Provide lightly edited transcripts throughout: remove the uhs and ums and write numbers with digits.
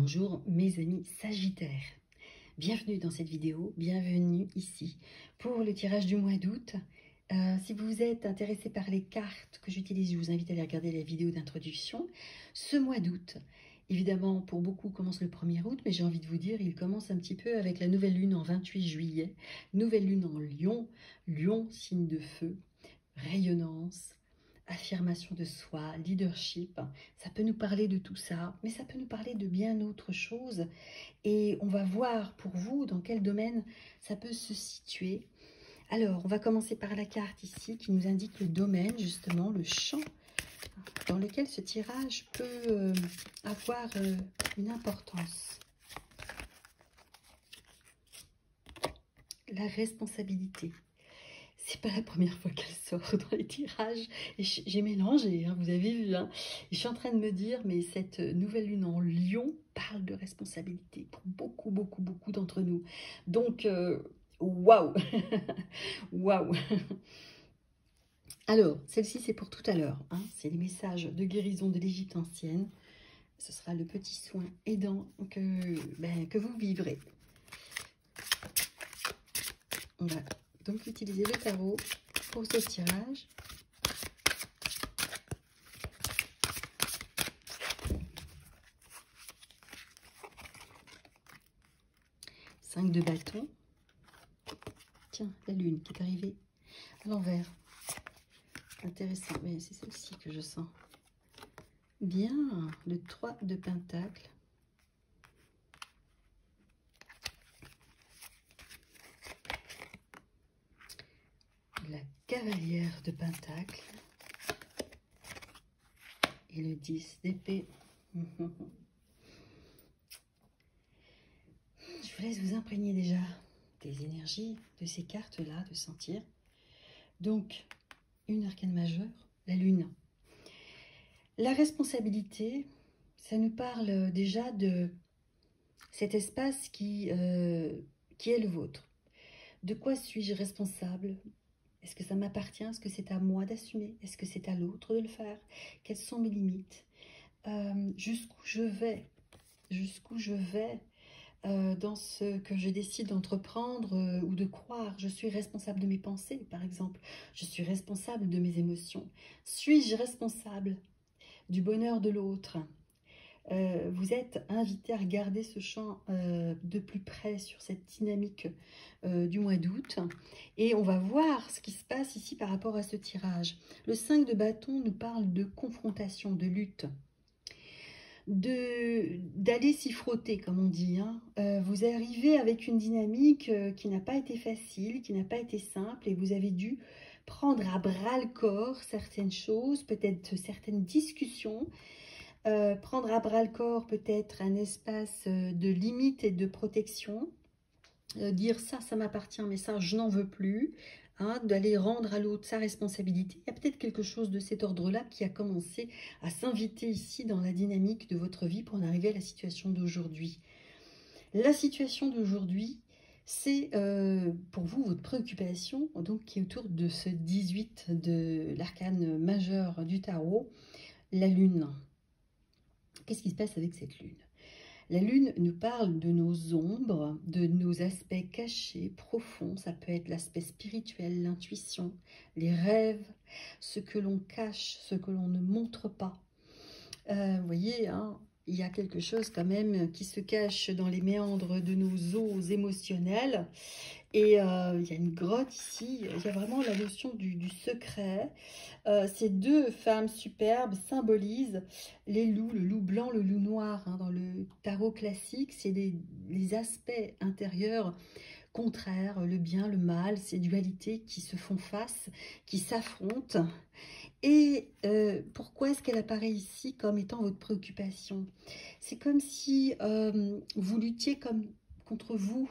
Bonjour mes amis Sagittaires, bienvenue dans cette vidéo, bienvenue ici pour le tirage du mois d'août. Si vous êtes intéressé par les cartes que j'utilise, je vous invite à aller regarder la vidéo d'introduction. Ce mois d'août, évidemment pour beaucoup commence le 1er août, mais j'ai envie de vous dire, il commence un petit peu avec la nouvelle lune en 28 juillet, nouvelle lune en Lion, Lion signe de feu, rayonnance, affirmation de soi, leadership. Ça peut nous parler de tout ça, mais ça peut nous parler de bien autre chose. Et on va voir pour vous dans quel domaine ça peut se situer. Alors, on va commencer par la carte ici qui nous indique le domaine, justement, le champ dans lequel ce tirage peut avoir une importance. La responsabilité. C'est pas la première fois qu'elle sort dans les tirages. Et j'ai mélangé, hein, vous avez vu. Hein. Et je suis en train de me dire, mais cette nouvelle lune en Lion parle de responsabilité pour beaucoup d'entre nous. Donc, waouh. Waouh. Alors, celle-ci, c'est pour tout à l'heure. Hein. C'est les messages de guérison de l'Égypte ancienne. Ce sera le petit soin aidant que vous vivrez. On va donc utiliser le tarot pour ce tirage. Cinq de bâton. Tiens, la lune qui est arrivée à l'envers. Intéressant, mais c'est celle-ci que je sens. Bien, le 3 de pentacle. La cavalière de pentacle. Et le 10 d'épée. Je vous laisse vous imprégner déjà des énergies de ces cartes-là, de sentir. Donc, une arcane majeure, la lune. La responsabilité, ça nous parle déjà de cet espace qui est le vôtre. De quoi suis-je responsable? Est-ce que ça m'appartient? Est-ce que c'est à moi d'assumer? Est-ce que c'est à l'autre de le faire? Quelles sont mes limites? Jusqu'où je vais? Jusqu'où je vais dans ce que je décide d'entreprendre ou de croire? Je suis responsable de mes pensées, par exemple. Je suis responsable de mes émotions. Suis-je responsable du bonheur de l'autre? Vous êtes invité à regarder ce champ de plus près sur cette dynamique du mois d'août. Et on va voir ce qui se passe ici par rapport à ce tirage. Le 5 de bâton nous parle de confrontation, de lutte, d'aller s'y frotter, comme on dit. Hein. Vous arrivez avec une dynamique qui n'a pas été facile, qui n'a pas été simple, et vous avez dû prendre à bras le corps certaines choses, peut-être certaines discussions, prendre à bras le corps peut-être un espace de limite et de protection, dire ça m'appartient, mais ça, je n'en veux plus, hein, d'aller rendre à l'autre sa responsabilité. Il y a peut-être quelque chose de cet ordre-là qui a commencé à s'inviter ici dans la dynamique de votre vie pour en arriver à la situation d'aujourd'hui. La situation d'aujourd'hui, c'est pour vous votre préoccupation, donc qui est autour de ce 18 de l'arcane majeur du tarot, la lune. Qu'est-ce qui se passe avec cette lune? La lune nous parle de nos ombres, de nos aspects cachés, profonds. Ça peut être l'aspect spirituel, l'intuition, les rêves, ce que l'on cache, ce que l'on ne montre pas. Vous voyez, hein, il y a quelque chose quand même qui se cache dans les méandres de nos os émotionnels. Et il y a une grotte ici, il y a vraiment la notion du secret. Ces deux femmes superbes symbolisent les loups, le loup blanc, le loup noir. Hein, dans le tarot classique, c'est les aspects intérieurs contraires, le bien, le mal, ces dualités qui se font face, qui s'affrontent. Et pourquoi est-ce qu'elle apparaît ici comme étant votre préoccupation? C'est comme si vous luttiez contre vous.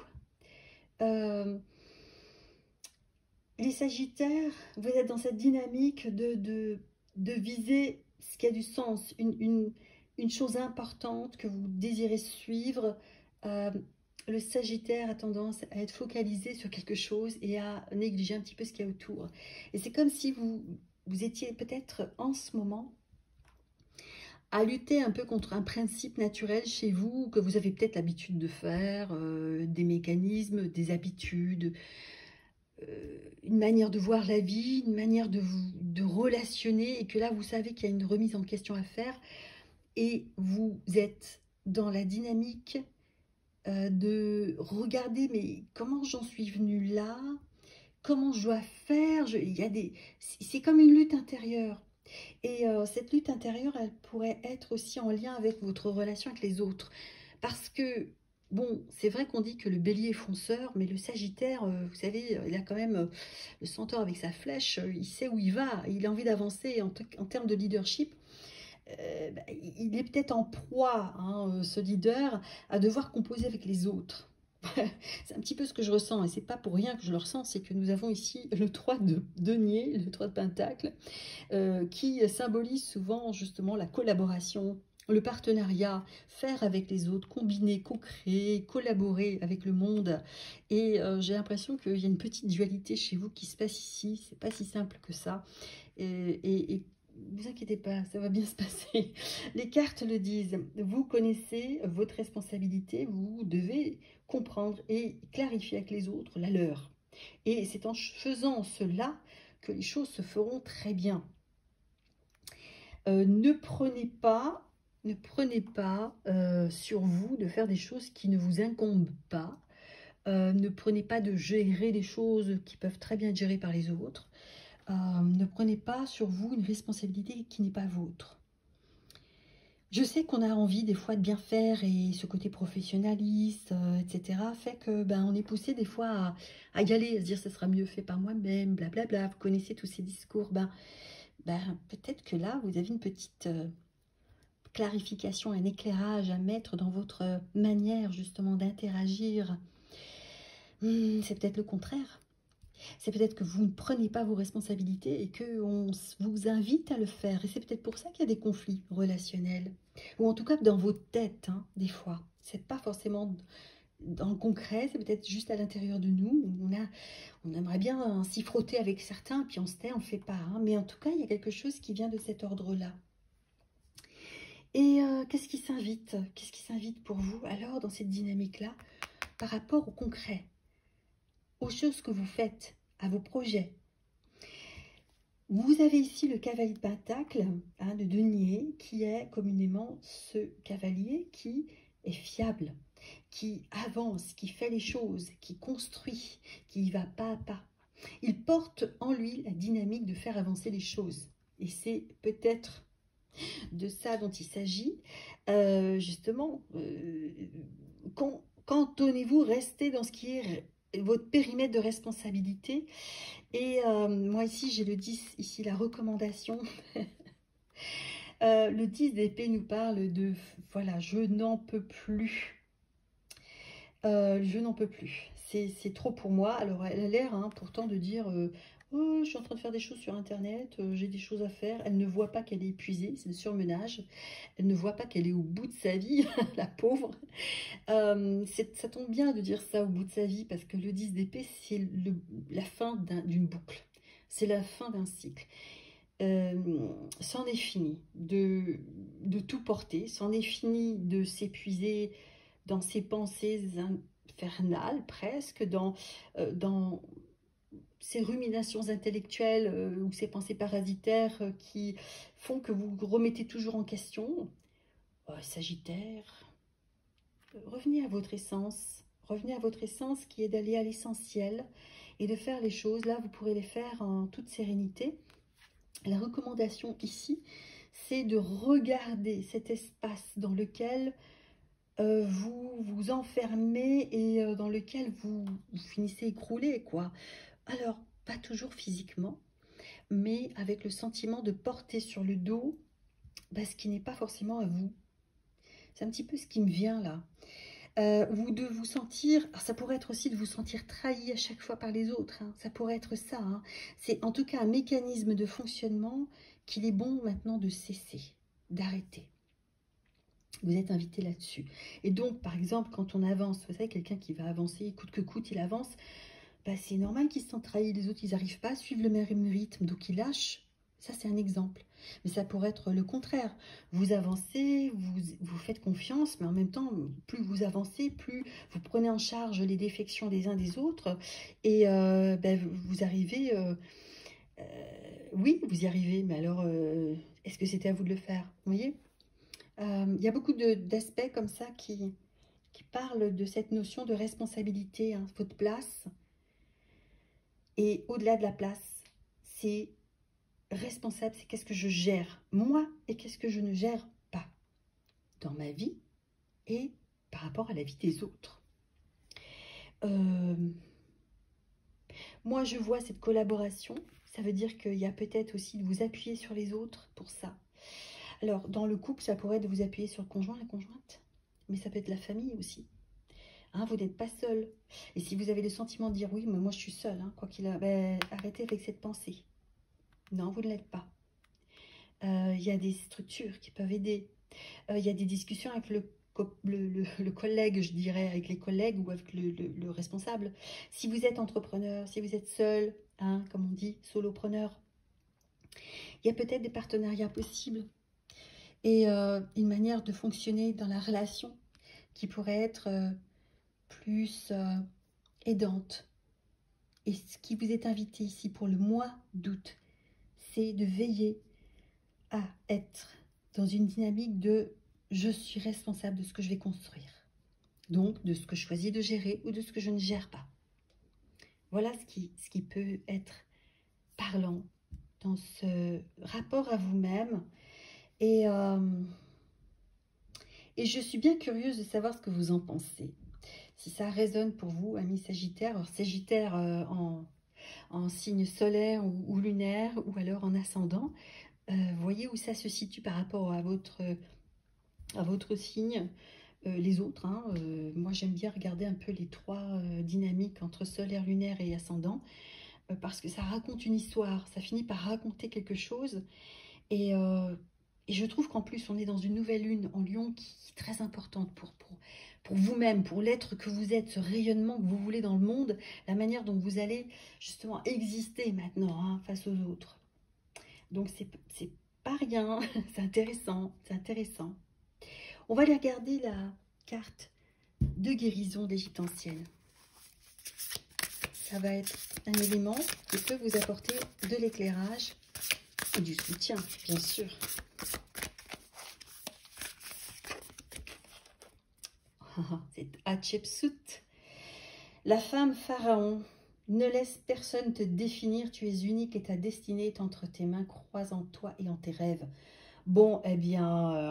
Les Sagittaires, vous êtes dans cette dynamique de viser ce qui a du sens, une chose importante que vous désirez suivre. Le Sagittaire a tendance à être focalisé sur quelque chose et à négliger un petit peu ce qu'il y a autour. Et c'est comme si vous étiez peut-être en ce moment à lutter un peu contre un principe naturel chez vous, que vous avez peut-être l'habitude de faire, des mécanismes, des habitudes, une manière de voir la vie, une manière de relationner, et que là, vous savez qu'il y a une remise en question à faire, et vous êtes dans la dynamique de regarder, mais comment j'en suis venue là? Comment je dois faire? Il y a c'est comme une lutte intérieure. Et cette lutte intérieure, elle pourrait être aussi en lien avec votre relation avec les autres. Parce que, bon, c'est vrai qu'on dit que le bélier est fonceur, mais le sagittaire, vous savez, il a quand même le centaure avec sa flèche, il sait où il va, il a envie d'avancer en termes de leadership. Bah, il est peut-être en proie, hein, ce leader, à devoir composer avec les autres. C'est un petit peu ce que je ressens, et c'est pas pour rien que je le ressens, c'est que nous avons ici le 3 de denier, le 3 de pentacle, qui symbolise souvent justement la collaboration, le partenariat, faire avec les autres, combiner, co-créer, collaborer avec le monde. Et j'ai l'impression qu'il y a une petite dualité chez vous qui se passe ici, c'est pas si simple que ça. Et vous inquiétez pas, ça va bien se passer. Les cartes le disent, vous connaissez votre responsabilité, vous devez comprendre et clarifier avec les autres la leur. Et c'est en faisant cela que les choses se feront très bien. Ne prenez pas sur vous de faire des choses qui ne vous incombent pas. Ne prenez pas de gérer des choses qui peuvent très bien être gérées par les autres. Ne prenez pas sur vous une responsabilité qui n'est pas vôtre. Je sais qu'on a envie des fois de bien faire, et ce côté professionnaliste, etc. fait que on est poussé des fois à y aller, à se dire ce sera mieux fait par moi-même, blablabla. Vous connaissez tous ces discours. Peut-être que là, vous avez une petite clarification, un éclairage à mettre dans votre manière justement d'interagir. C'est peut-être le contraire. C'est peut-être que vous ne prenez pas vos responsabilités et qu'on vous invite à le faire. Et c'est peut-être pour ça qu'il y a des conflits relationnels. Ou en tout cas dans vos têtes, hein, des fois. C'est pas forcément dans le concret, c'est peut-être juste à l'intérieur de nous. On aimerait bien s'y frotter avec certains, puis on se tait, on ne le fait pas. Hein. Mais en tout cas, il y a quelque chose qui vient de cet ordre-là. Et qu'est-ce qui s'invite? Qu'est-ce qui s'invite pour vous alors dans cette dynamique-là par rapport au concret, aux choses que vous faites, à vos projets? Vous avez ici le cavalier de pentacle, hein, de denier, qui est communément ce cavalier qui est fiable, qui avance, qui fait les choses, qui construit, qui y va pas à pas. Il porte en lui la dynamique de faire avancer les choses. Et c'est peut-être de ça dont il s'agit. Justement, cantonnez-vous, restez dans ce qui est votre périmètre de responsabilité. Et moi ici, j'ai le 10, ici la recommandation. Le 10 d'épée nous parle de, voilà, je n'en peux plus. Je n'en peux plus. C'est trop pour moi. Alors, elle a l'air pourtant de dire oh, je suis en train de faire des choses sur Internet, j'ai des choses à faire. Elle ne voit pas qu'elle est épuisée, c'est le surmenage. Elle ne voit pas qu'elle est au bout de sa vie, la pauvre. Ça tombe bien de dire ça au bout de sa vie, parce que le 10 d'épée, c'est la fin d'une boucle. C'est la fin d'un cycle. C'en est fini de tout porter, c'en est fini de s'épuiser dans ses pensées infernales presque, dans ces ruminations intellectuelles ou ces pensées parasitaires qui font que vous remettez toujours en question. Sagittaire, revenez à votre essence qui est d'aller à l'essentiel et de faire les choses. Là, vous pourrez les faire en toute sérénité. La recommandation ici, c'est de regarder cet espace dans lequel vous vous enfermez et dans lequel vous finissez écroulé, quoi. Alors, pas toujours physiquement, mais avec le sentiment de porter sur le dos ce qui n'est pas forcément à vous. C'est un petit peu ce qui me vient là. Ou de vous sentir, ça pourrait être aussi de vous sentir trahi à chaque fois par les autres, hein. Ça pourrait être ça, hein. C'est en tout cas un mécanisme de fonctionnement qu'il est bon maintenant de cesser, d'arrêter. Vous êtes invité là-dessus. Et donc, par exemple, quand on avance, vous savez, quelqu'un qui va avancer, coûte que coûte, il avance, c'est normal qu'il se sente trahi. Les autres, ils n'arrivent pas à suivre le même rythme, donc ils lâchent. Ça, c'est un exemple. Mais ça pourrait être le contraire. Vous avancez, vous faites confiance, mais en même temps, plus vous avancez, plus vous prenez en charge les défections des uns des autres. Et vous arrivez... oui, vous y arrivez, mais alors, est-ce que c'était à vous de le faire? Vous voyez? Il y a beaucoup d'aspects comme ça qui parlent de cette notion de responsabilité, hein, votre place. Et au-delà de la place, c'est responsable, c'est qu'est-ce que je gère, moi, et qu'est-ce que je ne gère pas dans ma vie et par rapport à la vie des autres. Moi, je vois cette collaboration. Ça veut dire qu'il y a peut-être aussi de vous appuyer sur les autres pour ça. Alors, dans le couple, ça pourrait être de vous appuyer sur le conjoint, la conjointe. Mais ça peut être la famille aussi. Hein, vous n'êtes pas seul. Et si vous avez le sentiment de dire, oui, mais moi je suis seule, hein, quoi qu'il a, arrêtez avec cette pensée. Non, vous ne l'êtes pas. Il y a des structures qui peuvent aider. Il y a des discussions avec le collègue, je dirais, avec les collègues ou avec le responsable. Si vous êtes entrepreneur, si vous êtes seul, hein, comme on dit, solopreneur, il y a peut-être des partenariats possibles et une manière de fonctionner dans la relation qui pourrait être plus aidante. Et ce qui vous est invité ici pour le mois d'août, c'est de veiller à être dans une dynamique de je suis responsable de ce que je vais construire. Donc, de ce que je choisis de gérer ou de ce que je ne gère pas. Voilà ce qui peut être parlant dans ce rapport à vous-même. Et je suis bien curieuse de savoir ce que vous en pensez. Si ça résonne pour vous, amis Sagittaire, alors Sagittaire en signe solaire ou lunaire, ou alors en ascendant, voyez où ça se situe par rapport à votre signe. Les autres, hein, moi j'aime bien regarder un peu les trois dynamiques entre solaire, lunaire et ascendant, parce que ça raconte une histoire, ça finit par raconter quelque chose, et je trouve qu'en plus on est dans une nouvelle lune en Lion qui est très importante pour vous-même, pour l'être que vous êtes, ce rayonnement que vous voulez dans le monde, la manière dont vous allez justement exister maintenant, hein, face aux autres. Donc c'est pas rien, c'est intéressant, c'est intéressant. On va aller regarder la carte de guérison d'Égypte ancienne. Ça va être un élément qui peut vous apporter de l'éclairage et du soutien, bien sûr. C'est Hatshepsut. La femme pharaon, ne laisse personne te définir, tu es unique et ta destinée est entre tes mains, croise en toi et en tes rêves. Bon, eh bien,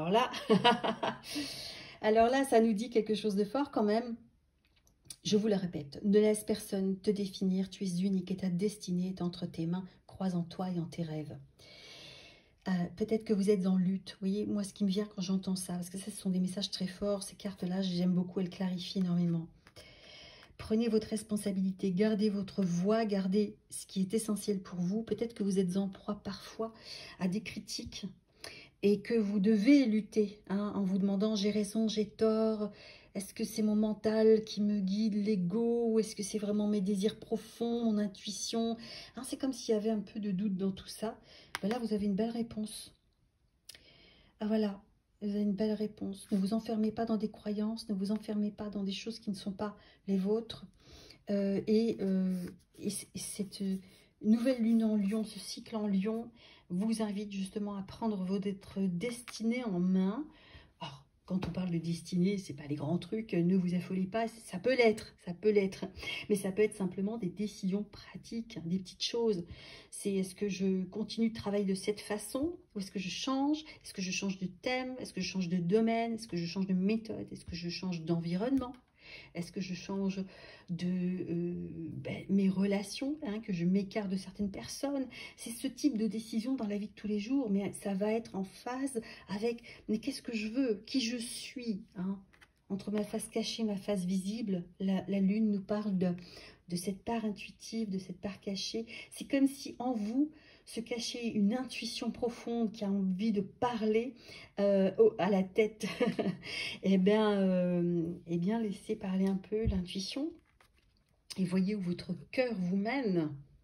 alors là, ça nous dit quelque chose de fort quand même. Je vous le répète, ne laisse personne te définir, tu es unique et ta destinée est entre tes mains, croise en toi et en tes rêves. Peut-être que vous êtes en lutte, vous voyez, moi ce qui me vient quand j'entends ça, parce que ça, ce sont des messages très forts, ces cartes-là, j'aime beaucoup, elles clarifient énormément. Prenez votre responsabilité, gardez votre voix, gardez ce qui est essentiel pour vous. Peut-être que vous êtes en proie parfois à des critiques et que vous devez lutter hein, en vous demandant j'ai raison, j'ai tort, est-ce que c'est mon mental qui me guide, l'ego, ou est-ce que c'est vraiment mes désirs profonds, mon intuition hein, c'est comme s'il y avait un peu de doute dans tout ça. Ben là, vous avez une belle réponse. Ah voilà, vous avez une belle réponse. Ne vous enfermez pas dans des croyances, ne vous enfermez pas dans des choses qui ne sont pas les vôtres. Et cette nouvelle lune en Lion, ce cycle en Lion, vous invite justement à prendre votre destinée en main. Alors, quand on parle de destinée, c'est pas les grands trucs, ne vous affolez pas, ça peut l'être, mais ça peut être simplement des décisions pratiques, des petites choses. C'est est-ce que je continue de travailler de cette façon, ou est-ce que je change? Est-ce que je change de thème? Est-ce que je change de domaine? Est-ce que je change de méthode? Est-ce que je change d'environnement? Est-ce que je change de mes relations, hein, que je m'écarte de certaines personnes? C'est ce type de décision dans la vie de tous les jours, mais ça va être en phase avec mais qu'est-ce que je veux, qui je suis hein? Entre ma face cachée et ma face visible, la lune nous parle de cette part intuitive, de cette part cachée. C'est comme si en vous se cachait une intuition profonde qui a envie de parler à la tête. Eh bien, laissez parler un peu l'intuition et voyez où votre cœur vous mène.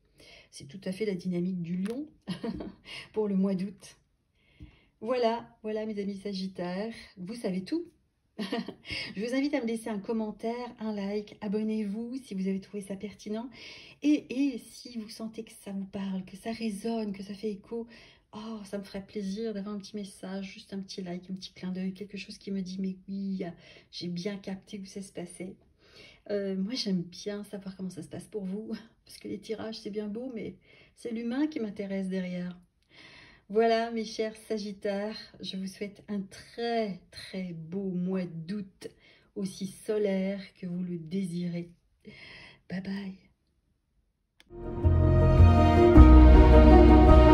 C'est tout à fait la dynamique du lion pour le mois d'août. Voilà, voilà mes amis Sagittaires, vous savez tout. Je vous invite à me laisser un commentaire, un like, abonnez-vous si vous avez trouvé ça pertinent. Et si vous sentez que ça vous parle, que ça résonne, que ça fait écho, oh, ça me ferait plaisir d'avoir un petit message, juste un petit like, un petit clin d'œil, quelque chose qui me dit « mais oui, j'ai bien capté où ça se passait ». Moi, j'aime bien savoir comment ça se passe pour vous, parce que les tirages, c'est bien beau, mais c'est l'humain qui m'intéresse derrière. Voilà, mes chers Sagittaires, je vous souhaite un très très beau mois d'août, aussi solaire que vous le désirez. Bye bye.